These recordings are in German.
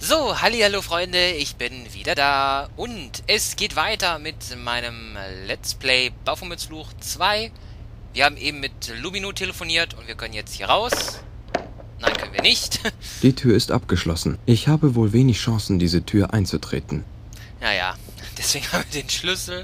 So, hallihallo Freunde, ich bin wieder da und es geht weiter mit meinem Let's Play Baphomets Fluch 2. Wir haben eben mit Lubino telefoniert und wir können jetzt hier raus. Nein, können wir nicht. Die Tür ist abgeschlossen. Ich habe wohl wenig Chancen, diese Tür einzutreten. Naja, deswegen haben wir den Schlüssel.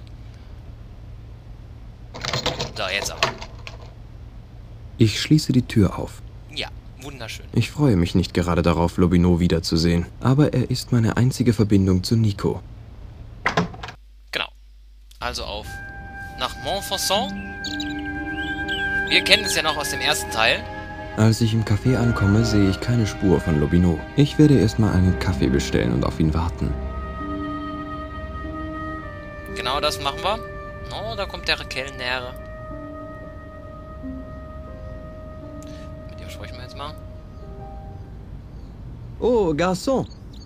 So, jetzt aber. Ich schließe die Tür auf. Ja, wunderschön. Ich freue mich nicht gerade darauf, Lubino wiederzusehen. Aber er ist meine einzige Verbindung zu Nico. Genau. Also auf nach Montfaucon. Wir kennen es ja noch aus dem ersten Teil. Als ich im Café ankomme, sehe ich keine Spur von Lubino. Ich werde erstmal einen Kaffee bestellen und auf ihn warten. Genau das machen wir. Oh, da kommt der Kellner. Mit dem sprechen wir jetzt mal. Oh, Garçon!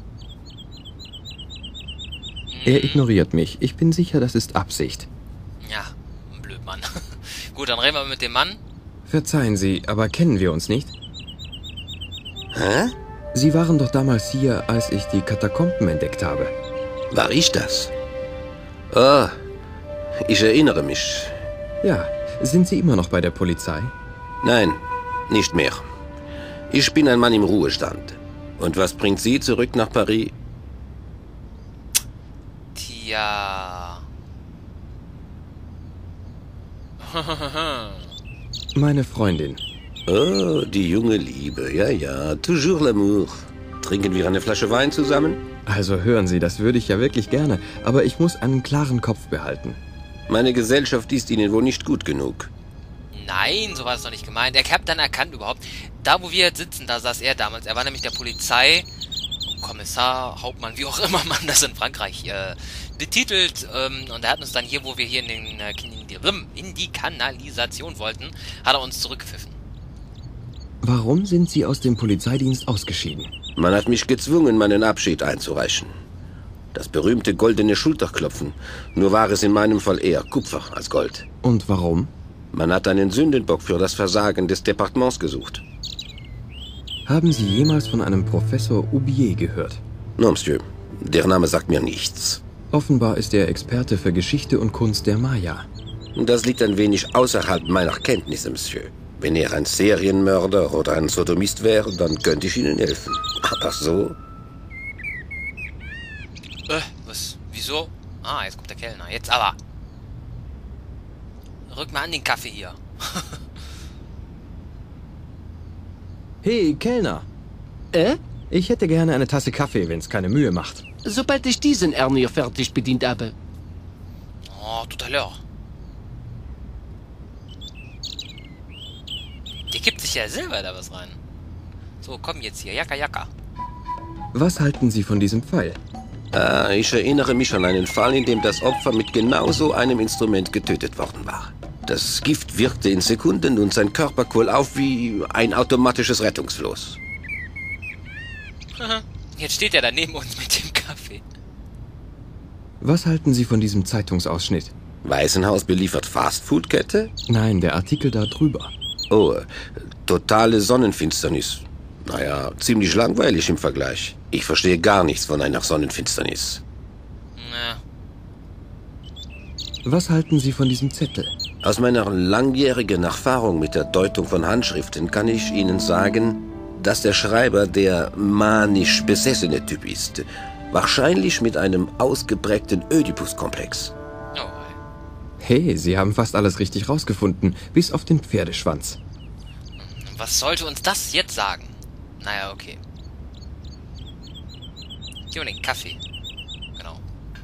Er ignoriert mich. Ich bin sicher, das ist Absicht. Ja, ein Blödmann. Gut, dann reden wir mit dem Mann. Verzeihen Sie, aber kennen wir uns nicht? Hä? Sie waren doch damals hier, als ich die Katakomben entdeckt habe. War ich das? Ah, ich erinnere mich. Ja, sind Sie immer noch bei der Polizei? Nein, nicht mehr. Ich bin ein Mann im Ruhestand. Und was bringt Sie zurück nach Paris? Tja. Meine Freundin. Oh, die junge Liebe. Ja, ja, toujours l'amour. Trinken wir eine Flasche Wein zusammen? Also hören Sie, das würde ich ja wirklich gerne, aber ich muss einen klaren Kopf behalten. Meine Gesellschaft ist Ihnen wohl nicht gut genug. Nein, so war es doch nicht gemeint. Ich habe dann erkannt überhaupt, da wo wir jetzt sitzen, da saß er damals. Er war nämlich der Polizei, Kommissar, Hauptmann, wie auch immer man das in Frankreich betitelt. Und er hat uns dann hier, wo wir hier in die Kanalisation wollten, hat er uns zurückgepfiffen. Warum sind Sie aus dem Polizeidienst ausgeschieden? Man hat mich gezwungen, meinen Abschied einzureichen. Das berühmte goldene Schulterklopfen. Nur war es in meinem Fall eher Kupfer als Gold. Und warum? Man hat einen Sündenbock für das Versagen des Departements gesucht. Haben Sie jemals von einem Professor Aubier gehört? Non, Monsieur. Der Name sagt mir nichts. Offenbar ist er Experte für Geschichte und Kunst der Maya. Das liegt ein wenig außerhalb meiner Kenntnisse, Monsieur. Wenn er ein Serienmörder oder ein Sodomist wäre, dann könnte ich Ihnen helfen. Aber so? Was? Wieso? Ah, jetzt kommt der Kellner. Jetzt aber. Rück mal an den Kaffee hier. Hey, Kellner. Ich hätte gerne eine Tasse Kaffee, wenn es keine Mühe macht. Sobald ich diesen Ernier fertig bedient habe. Oh, tout à l'heure. Der gibt sich ja selber da was rein. So, komm jetzt hier. Jacka, Jacka. Was halten Sie von diesem Pfeil? Ich erinnere mich an einen Fall, in dem das Opfer mit genau so einem Instrument getötet worden war. Das Gift wirkte in Sekunden und sein Körper quoll auf wie ein automatisches Rettungsfloß. Jetzt steht er da neben uns mit dem Kaffee. Was halten Sie von diesem Zeitungsausschnitt? Waisenhaus beliefert Fastfood-Kette? Nein, der Artikel da drüber. Oh, totale Sonnenfinsternis. Naja, ziemlich langweilig im Vergleich. Ich verstehe gar nichts von einer Sonnenfinsternis. Na, Was halten Sie von diesem Zettel? Aus meiner langjährigen Erfahrung mit der Deutung von Handschriften kann ich Ihnen sagen, dass der Schreiber der manisch besessene Typ ist. Wahrscheinlich mit einem ausgeprägten Ödipus-Komplex. oh, Hey, Sie haben fast alles richtig rausgefunden, bis auf den Pferdeschwanz. was sollte uns das jetzt sagen? Naja, okay. Gib mir den Kaffee. Genau.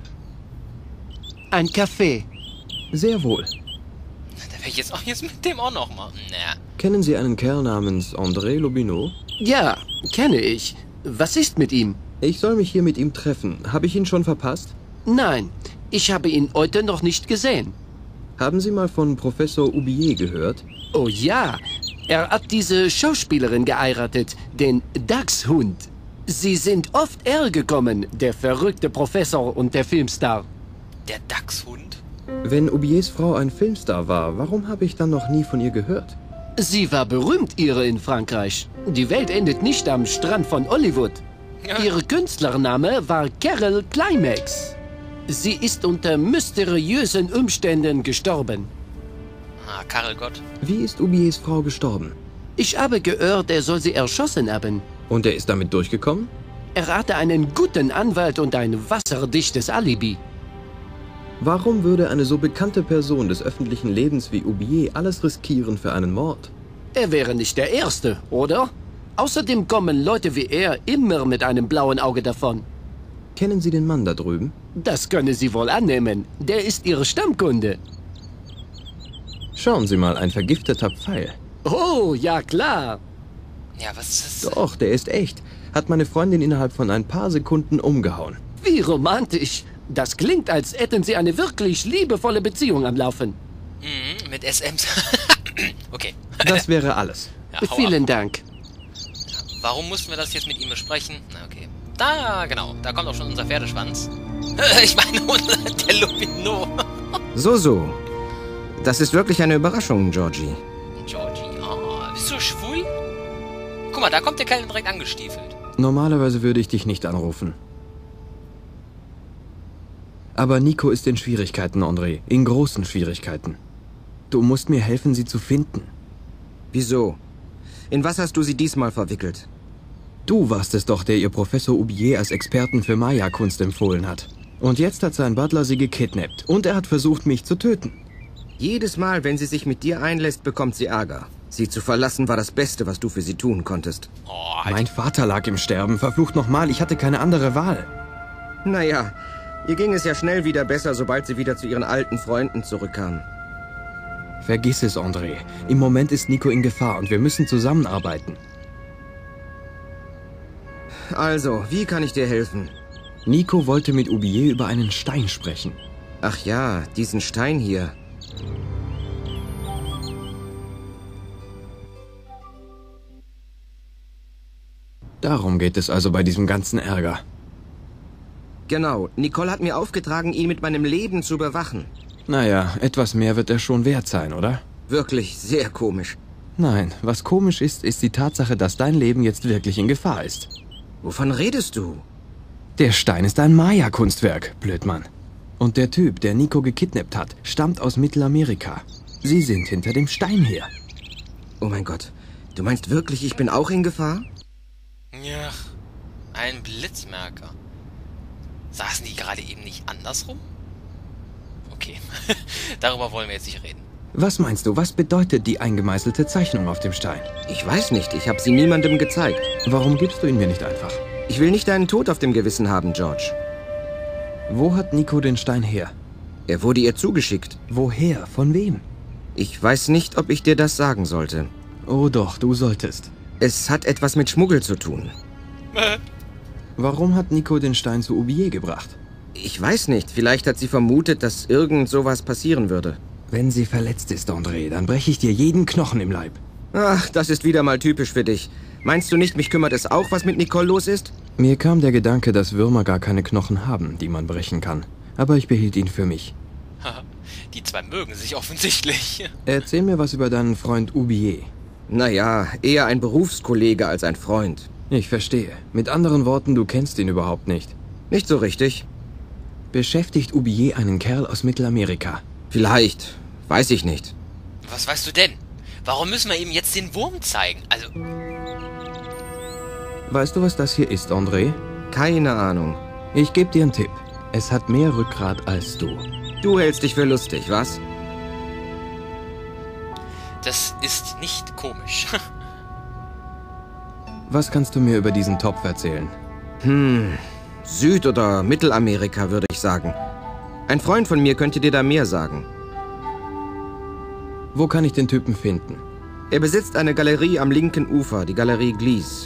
Ein Kaffee. Sehr wohl. Da wäre ich jetzt auch jetzt mit dem auch noch mal. Naja. Kennen Sie einen Kerl namens André Lubino? Ja, kenne ich. Was ist mit ihm? Ich soll mich hier mit ihm treffen. Habe ich ihn schon verpasst? Nein, ich habe ihn heute noch nicht gesehen. Haben Sie mal von Professor Aubier gehört? Oh ja, er hat diese Schauspielerin geheiratet, den Dachshund. Sie sind oft hergekommen, der verrückte Professor und der Filmstar. Der Dachshund? Wenn Aubiers Frau ein Filmstar war, warum habe ich dann noch nie von ihr gehört? Sie war berühmt, ihre in Frankreich. Die Welt endet nicht am Strand von Hollywood. Ihr Künstlername war Carol Climax. Sie ist unter mysteriösen Umständen gestorben. Ah, Karel Gott. Wie ist Oubliés Frau gestorben? Ich habe gehört, er soll sie erschossen haben. Und er ist damit durchgekommen? Er hatte einen guten Anwalt und ein wasserdichtes Alibi. Warum würde eine so bekannte Person des öffentlichen Lebens wie Oublié alles riskieren für einen Mord? Er wäre nicht der Erste, oder? Außerdem kommen Leute wie er immer mit einem blauen Auge davon. Kennen Sie den Mann da drüben? Das können Sie wohl annehmen. Der ist Ihre Stammkunde. Schauen Sie mal, ein vergifteter Pfeil. Oh, ja klar. Ja, was ist das? Doch, der ist echt. Hat meine Freundin innerhalb von ein paar Sekunden umgehauen. Wie romantisch. Das klingt, als hätten Sie eine wirklich liebevolle Beziehung am Laufen. Mhm, mit SMs. Okay. Das wäre alles. Ja, hau ab. Vielen Dank. Warum mussten wir das jetzt mit ihm besprechen? Na, okay. Da, genau. Da kommt auch schon unser Pferdeschwanz. Ich meine, der Lupino. So. Das ist wirklich eine Überraschung, Georgie. Georgie, bist du schwul? Guck mal, da kommt der Kerl direkt angestiefelt. Normalerweise würde ich dich nicht anrufen. Aber Nico ist in Schwierigkeiten, André. In großen Schwierigkeiten. Du musst mir helfen, sie zu finden. Wieso? In was hast du sie diesmal verwickelt? Du warst es doch, der ihr Professor Oublié als Experten für Maya-Kunst empfohlen hat. Und jetzt hat sein Butler sie gekidnappt. Und er hat versucht, mich zu töten. Jedes Mal, wenn sie sich mit dir einlässt, bekommt sie Ärger. Sie zu verlassen war das Beste, was du für sie tun konntest. Oh, halt. Mein Vater lag im Sterben. Verflucht nochmal, ich hatte keine andere Wahl. Naja, ihr ging es ja schnell wieder besser, sobald sie wieder zu ihren alten Freunden zurückkam. Vergiss es, André. Im Moment ist Nico in Gefahr und wir müssen zusammenarbeiten. Also, wie kann ich dir helfen? Nico wollte mit Oublié über einen Stein sprechen. Ach ja, diesen Stein hier. Darum geht es also bei diesem ganzen Ärger. Genau, Nicole hat mir aufgetragen, ihn mit meinem Leben zu bewachen. Naja, etwas mehr wird er schon wert sein, oder? Wirklich sehr komisch. Nein, was komisch ist, ist die Tatsache, dass dein Leben jetzt wirklich in Gefahr ist. Wovon redest du? Der Stein ist ein Maya-Kunstwerk, Blödmann. Und der Typ, der Nico gekidnappt hat, stammt aus Mittelamerika. Sie sind hinter dem Stein her. Oh mein Gott, du meinst wirklich, ich bin auch in Gefahr? Ja, ein Blitzmerker. Saßen die gerade eben nicht andersrum? Okay, darüber wollen wir jetzt nicht reden. Was meinst du, was bedeutet die eingemeißelte Zeichnung auf dem Stein? Ich weiß nicht, ich habe sie niemandem gezeigt. Warum gibst du ihn mir nicht einfach? Ich will nicht deinen Tod auf dem Gewissen haben, George. Wo hat Nico den Stein her? Er wurde ihr zugeschickt. Woher? Von wem? Ich weiß nicht, ob ich dir das sagen sollte. Oh doch, du solltest. Es hat etwas mit Schmuggel zu tun. Warum hat Nico den Stein zu Oublié gebracht? Ich weiß nicht, vielleicht hat sie vermutet, dass irgend sowas passieren würde. Wenn sie verletzt ist, André, dann breche ich dir jeden Knochen im Leib. Ach, das ist wieder mal typisch für dich. Meinst du nicht, mich kümmert es auch, was mit Nicole los ist? Mir kam der Gedanke, dass Würmer gar keine Knochen haben, die man brechen kann. Aber ich behielt ihn für mich. Die zwei mögen sich offensichtlich. Erzähl mir was über deinen Freund Oublié. Naja, eher ein Berufskollege als ein Freund. Ich verstehe. Mit anderen Worten, du kennst ihn überhaupt nicht. Nicht so richtig. Beschäftigt Oublié einen Kerl aus Mittelamerika? Vielleicht. Weiß ich nicht. Was weißt du denn? Warum müssen wir ihm jetzt den Wurm zeigen? Also, Weißt du, was das hier ist, André? Keine Ahnung. Ich gebe dir einen Tipp. Es hat mehr Rückgrat als du. Du hältst dich für lustig, was? das ist nicht komisch. Was kannst du mir über diesen Topf erzählen? Süd- oder Mittelamerika, würde ich sagen. Ein Freund von mir könnte dir da mehr sagen. Wo kann ich den Typen finden? Er besitzt eine Galerie am linken Ufer, die Galerie Glies.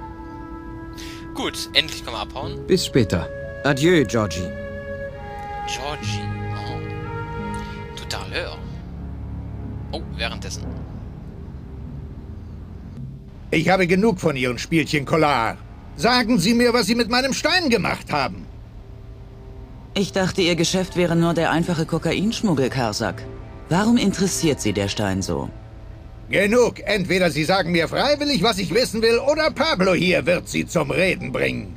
Gut, endlich können wir abhauen. Bis später. Adieu, Georgie. Georgie. Oh. Tout à l'heure. Oh, währenddessen. Ich habe genug von Ihren Spielchen, Collard. Sagen Sie mir, was Sie mit meinem Stein gemacht haben. Ich dachte, Ihr Geschäft wäre nur der einfache Kokainschmuggel, Karsak. Warum interessiert Sie der Stein so? Genug. Entweder Sie sagen mir freiwillig, was ich wissen will, oder Pablo hier wird Sie zum Reden bringen.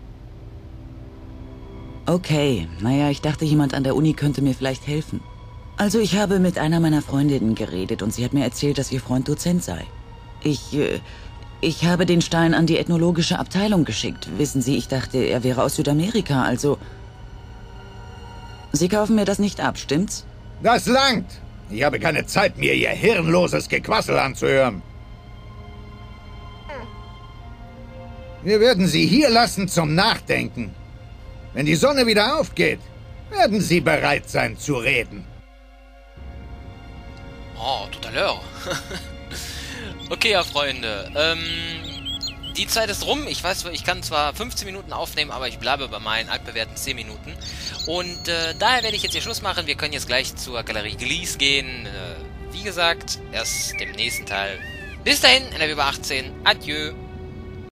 Okay, naja, ich dachte, jemand an der Uni könnte mir vielleicht helfen. Also ich habe mit einer meiner Freundinnen geredet und sie hat mir erzählt, dass ihr Freund Dozent sei. Ich habe den Stein an die ethnologische Abteilung geschickt. Wissen Sie, ich dachte, er wäre aus Südamerika, also... Sie kaufen mir das nicht ab, stimmt's? Das langt. Ich habe keine Zeit, mir Ihr hirnloses Gequassel anzuhören. Wir werden Sie hier lassen zum Nachdenken. Wenn die Sonne wieder aufgeht, werden Sie bereit sein zu reden. Oh, tout à l'heure. Okay, ja, Freunde. Die Zeit ist rum. Ich weiß, ich kann zwar 15 Minuten aufnehmen, aber ich bleibe bei meinen altbewährten 10 Minuten. Und daher werde ich jetzt hier Schluss machen. Wir können jetzt gleich zur Galerie Glies gehen. Wie gesagt, erst dem nächsten Teil. Bis dahin, NRW über 18. Adieu.